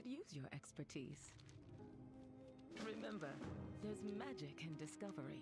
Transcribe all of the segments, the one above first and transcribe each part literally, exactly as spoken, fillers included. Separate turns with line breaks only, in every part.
could use your expertise. Remember, there's magic in discovery.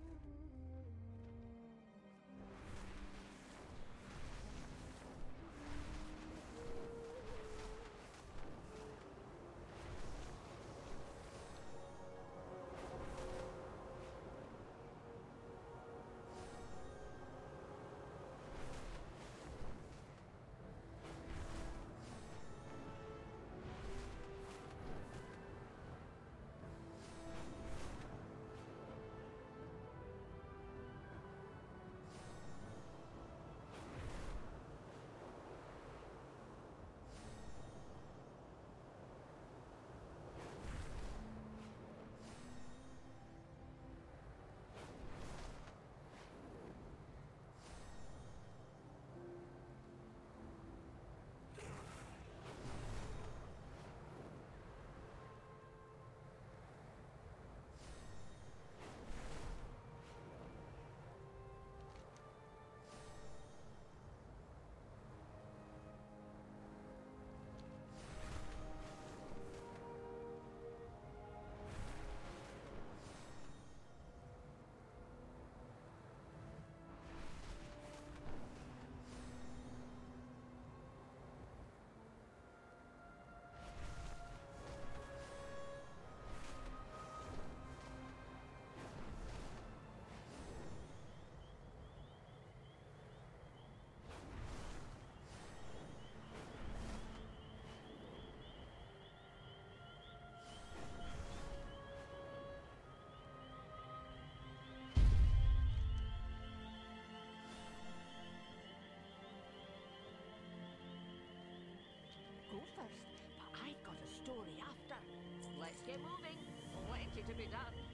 Go first, but I've got a story after. Let's get moving. Plenty to be done.